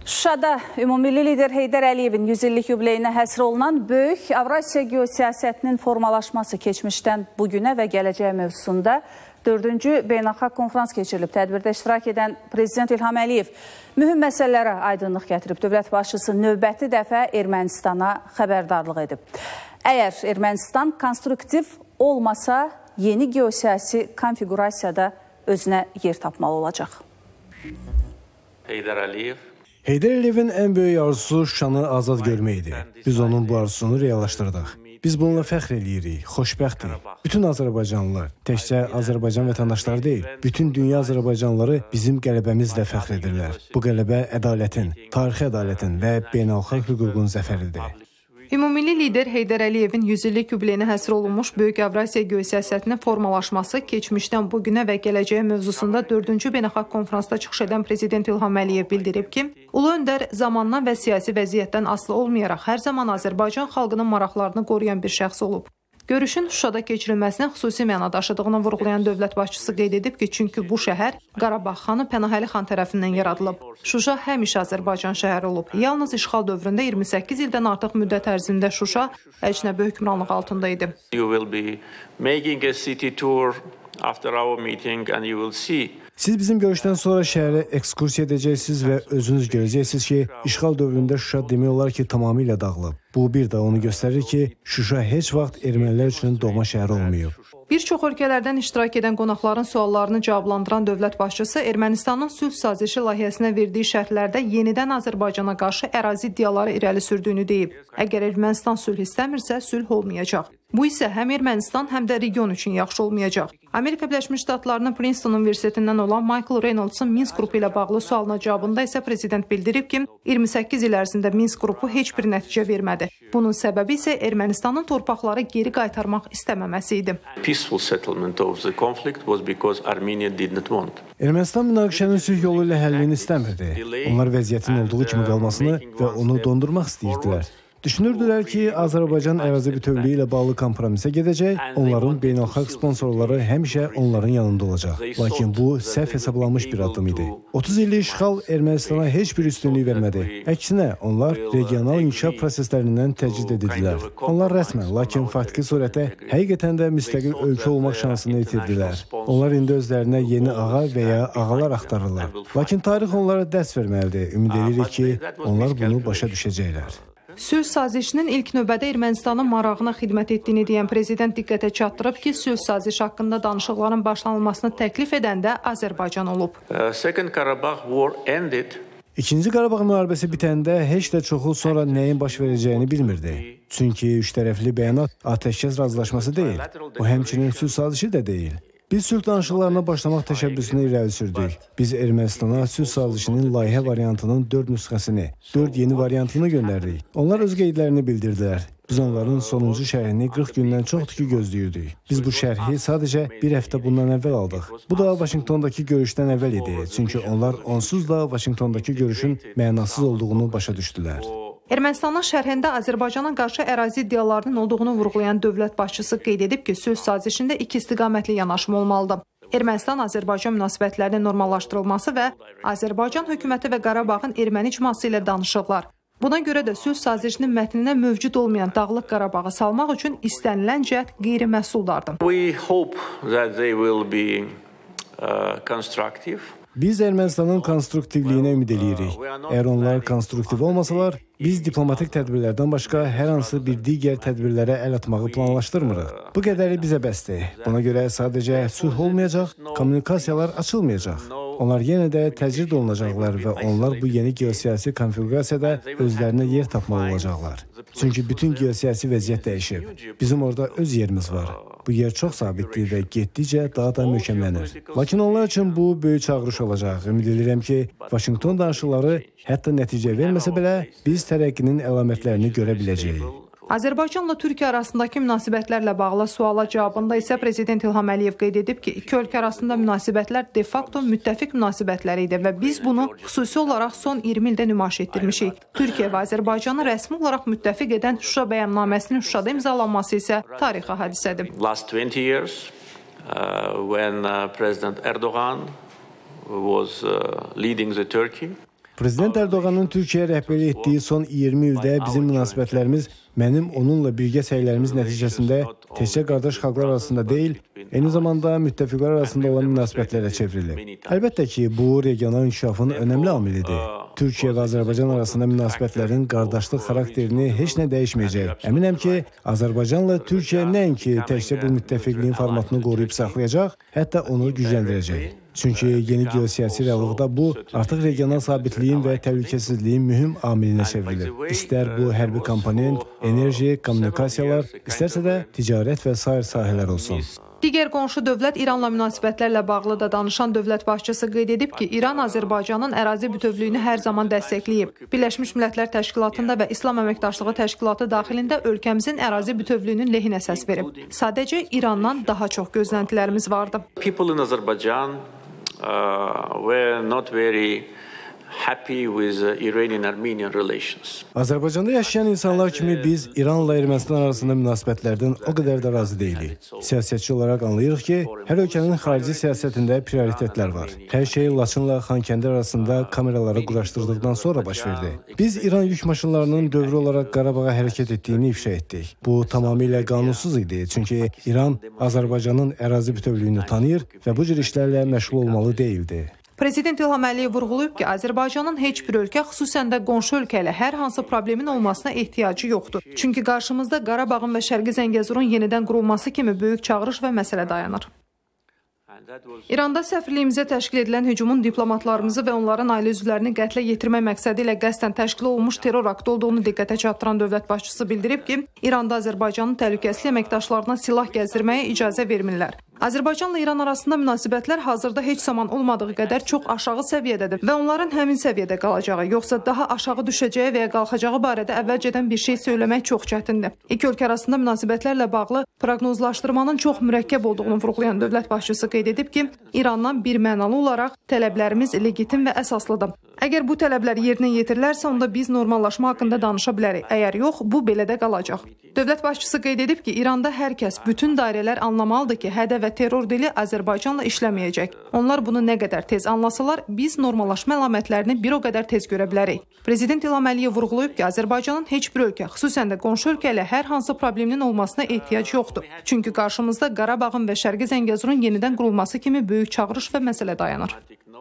Şuşada Ümumilli lider Heydər Əliyevin 100 illik yubileyinə həsr olunan böyük Avrasiya geosiyasətinin formalaşması keçmişdən bugünə və gələcəyə mövzusunda 4-cü beynəlxalq konferans keçirilib. Tədbirdə iştirak edən Prezident İlham Əliyev mühüm məsələlərə aydınlıq gətirib. Dövlət başçısı növbəti dəfə Ermənistana xəbərdarlıq edib. Əgər Ermənistan konstruktiv olmasa, yeni geosiyasi konfigurasiyada özünə yer tapmalı olacaq. Heydər Əliyevin ən böyük arzusu Şuşanı azad görməkdir. Biz onun bu arzusunu reallaşdırdıq. Biz bununla fəxr eləyirik, xoşbəxtik. Bütün Azərbaycanlılar, təkcə Azərbaycan vətəndaşları deyil, bütün dünya Azərbaycanlıları bizim qələbəmizlə fəxr edirlər. Bu qələbə ədalətin, tarixi ədalətin və beynəlxalq hüququn zəfəridir. Ümumilli lider Heydər Əliyevin 100 illik yubileyinə həsr olunmuş Böyük Avrasiya geosiyasətinin formalaşması keçmişdən bugünə və gələcəyə mövzusunda 4-cü beynəlxalq konferansda çıxış edən Prezident İlham Əliyev bildirib ki, Ulu Öndər zamandan və siyasi vəziyyətdən asılı olmayaraq hər zaman Azərbaycan xalqının maraqlarını qoruyan bir şəxs olub. Görüşün Şuşada keçirilməsinə xüsusi məna daşıdığını vurğulayan dövlət başçısı qeyd edib ki, çünki bu şəhər Qarabağ xanı Pənahəli xan tərəfindən yaradılıb. Şuşa həmişə Azərbaycan şəhəri olub. Yalnız işğal dövründə 28 ildən artıq müddət ərzində Şuşa əcnəbi hökmranlığı altında idi. Siz bizim görüşdən sonra şəhərə ekskursiya edəcəksiniz və özünüz görəcəksiniz ki, işğal dövründə Şuşa demək olar ki, tamamilə dağılıb. Bu bir də onu göstərir ki, Şuşa heç vaxt ermənilər üçün doğma şəhər olmayıb. Bir çox ölkələrdən iştirak edən qonaqların suallarını cavablandıran dövlət başçısı Ermənistanın sülh sazişi layihəsinə verdiyi şərtlərdə yenidən Azərbaycana qarşı ərazi iddiaları irəli sürdüyünü deyib. Əgər Ermənistan sülh istəmirsə, sülh olmayacaq. Bu isə həm Ermənistan, həm də region üçün yaxşı olmayacaq. Amerika Birləşmiş Ştatlarının Princeton Universitetindən olan Michael Reynolds'ın Minsk qrupu ilə bağlı sualına cavabında isə prezident bildirib ki, 28 il ərzində Minsk qrupu heç bir nəticə vermədi. Bunun səbəbi isə Ermənistanın torpaqları geri qaytarmaq istəməməsi idi. Ermənistan münaqişənin sülh yolu ilə həllini istəmirdi. Onlar vəziyyətin olduğu kimi qalmasını və onu dondurmaq istəyirdilər. Düşünürdülər ki, Azərbaycan ərazi bütövlüyü ilə bağlı kompromisə gedəcək, onların beynəlxalq sponsorları həmişə onların yanında olacaq. Lakin bu səhv hesablanmış bir addım idi. 30 illik işğal Ermənistana heç bir üstünlük vermədi. Əksinə, onlar regional inkişaf proseslərindən təcrid edildilər. Onlar rəsmən, lakin faktiki surətdə həqiqətən də müstəqil ölkə olmaq şansını itirdilər. Onlar indi özlərinə yeni ağa və ya ağalar axtarırlar. Lakin tarix onlara dərs verməlidir. Ümid edirik ki, onlar bunu başa düşəcəklər. Sülh sazişinin ilk növbədə Ermənistanın marağına xidmət etdiyini deyən prezident diqqətə çatdırıb ki, sülh sazişi haqqında danışıqların başlanılmasını təklif edən də Azərbaycan olub. İkinci Qarabağ müharibəsi bitəndə heç də çoxu sonra nəyin baş verəcəyini bilmirdi. Çünki üçtərəfli bəyanat atəşkəs razılaşması deyil. O həmçinin sülh sazişi də deyil. Biz sülh danışıqlarına başlamaq təşəbbüsünü irəli sürdük. Biz Ermənistana sülh sazişinin layihə variantının 4 nüsxəsini, 4 yeni variantını göndərdik. Onlar öz qeydlərini bildirdilər. Biz onların sonuncu şərhini 40 gündən çoxdur ki gözləyirdik. Biz bu şərhi sadəcə bir həftə bundan əvvəl aldıq. Bu da Vaşinqtondakı görüşdən əvvəl idi. Çünki onlar onsuz da Vaşinqtondakı görüşün mənasız olduğunu başa düşdülər. Ermənistanın şərhində Azərbaycana qarşı ərazi iddialarının olduğunu vurğulayan dövlət başçısı qeyd edib ki, sülh sazişində iki istiqamətli yanaşma olmalıdır. Ermənistan-Azərbaycan münasibətlərinin normallaşdırılması və Azərbaycan hökuməti və Qarabağın erməni icması ilə danışıqlar. Buna görə də sülh sazişinin mətninə mövcud olmayan Dağlıq Qarabağı salmaq üçün istənilən cəhd qeyri-məhsuldardır. Biz Ermənistanın konstruktivliyinə ümid eləyirik. Əgər onlar konstruktiv olmasalar, biz diplomatik tədbirlərdən başqa hər hansı bir digər tədbirlərə əl atmağı planlaşdırmırıq. Bu qədəri bizə bəsdir. Buna görə sadəcə sülh olmayacaq, kommunikasiyalar açılmayacaq. Onlar yenə də təcrid olunacaqlar və onlar bu yeni geosiyasi konfigurasiyada özlərinə yer tapmalı olacaqlar. Çünki bütün geosiyasi vəziyyət dəyişib. Bizim orada öz yerimiz var. Bu yer çox sabitdir və getdikcə daha da möhkəmlənir. Lakin onlar üçün bu böyük çağırış olacaq. Ümid edirəm ki, Vaşinqton danışıqları hətta nəticə verməsə belə, biz tərəqqinin əlamətlərini görə biləcəyik. Azərbaycanla Türkiyə arasındakı münasibətlərlə bağlı suala cavabında isə Prezident İlham Əliyev qeyd edib ki, iki ölkə arasında münasibətlər de facto müttəfiq münasibətləri idi və biz bunu xüsusi olaraq son 20 ildə nümayiş etdirmişik. Türkiyə və Azərbaycanı rəsmi olaraq müttəfiq edən Şuşa bəyannaməsinin Şuşada imzalanması isə tarixi hadisədir. Last 20 years, when President Erdoğan was leading the Turkey, Prezident Erdoğan'ın Türkiyə rəhbərlik etdiyi son 20 ildə bizim münasibətlərimiz mənim onunla birgə səylərimiz nəticəsində təkcə qardaş xalqlar arasında deyil, eyni zamanda müttəfiqlər arasında olan münasibətlərə çevrilib. Əlbəttə ki, bu regional inkişafın önəmli amilidir. Türkiyə və Azərbaycan arasında münasibətlərin qardaşlıq xarakterini heç nə dəyişməyəcək. Əminəm ki, Azərbaycanla Türkiyə nəinki təkcə bu müttəfiqliyin formatını qoruyub saxlayacaq, hətta onu gücləndirəcək. Çünki yeni geosiyasi reallıqda bu artıq regional sabitliyin və təhlükəsizliyin mühüm amilinə çevrilir. İstər bu hərbi komponent, enerji, kommunikasiyalar, istərsə də ticarət və sair sahələr olsun. Digər qonşu dövlət İranla münasibətlərlə bağlı da danışan dövlət başçısı qeyd edib ki, İran Azərbaycanın ərazi bütövlüyünü hər zaman dəstəkləyib. Birləşmiş Millətlər Təşkilatında və İslam Əməkdaşlığı Təşkilatı daxilində ölkəmizin ərazi bütövlüyünün lehinə səs verib. Sadəcə İrandan daha çox gözləntilərimiz vardı. People in Azerbaijan were not very happy with Iranian-Armenian relations. Azərbaycanda yaşayan insanlar kimi biz İranla Ermənistan arasında münasibətlərdən o qədər də razı deyilik. Siyasətçi olaraq anlayırıq ki, hər ölkənin xarici siyasətində prioritetlər var. Hər şey Laçınla Xankəndi arasında kameraları quraşdırdıqdan sonra baş verdi. Biz İran yük maşınlarının dövrü olaraq Qarabağa hərəkət etdiyini ifşa etdik. Bu tamamilə qanunsuz idi, çünki İran Azərbaycanın ərazi bütövlüyünü tanıyır və bu cür işlərlə məşğul olmalı deyildi. Prezident İlham Əliyev vurğulayıb ki, Azərbaycanın heç bir ölkə, xüsusən də qonşu ölkə ilə hər hansı problemin olmasına ehtiyacı yoxdur. Çünki qarşımızda Qarabağın və Şərqi Zəngəzurun yenidən qurulması kimi böyük çağırış və məsələ dayanır. İranda səfirliyimizə təşkil edilən hücumun diplomatlarımızı və onların ailə üzvlərini qətlə yetirmək məqsədi ilə qəsdən təşkil olunmuş terror aktı olduğunu diqqətə çatdıran dövlət başçısı bildirib ki, İranda Azərbaycanın təhlükəsizlik əməkdaşlarına silah gəzdirməyə icazə vermirlər. Azərbaycanla İran arasında münasibətlər hazırda heç zaman olmadığı qədər çox aşağı səviyyədədir və onların həmin səviyyədə qalacağı, yoxsa daha aşağı düşəcəyi və ya qalxacağı barədə əvvəlcədən bir şey söyləmək çox çətindir. İki ölkə arasında münasibətlərlə bağlı proqnozlaşdırmanın çox mürəkkəb olduğunu vurğulayan dövlət başçısı qeyd edib ki, İrandan birmənalı olaraq tələblərimiz legitim və əsaslıdır. Əgər bu tələblər yerinə yetirilərsə, onda biz normallaşma haqqında danışa bilərik. Əgər yox, bu belə də qalacaq. Dövlət başçısı qeyd edib ki, İranda hər kəs, bütün dairələr anlamalıdır ki, hədəf və terror dili Azərbaycanla işləməyəcək. Onlar bunu nə qədər tez anlasalar, biz normallaşma əlamətlərini bir o qədər tez görə bilərik. Prezident İlham Əliyev vurğulayıb ki, Azərbaycanın heç bir ölkə, xüsusən də qonşu ölkə ilə hər hansı problemin olmasına ehtiyac yoxdur. Çünki qarşımızda Qarabağın və Şərqi Zəngəzurun yenidən qurulması kimi böyük çağırış və məsələ dayanır.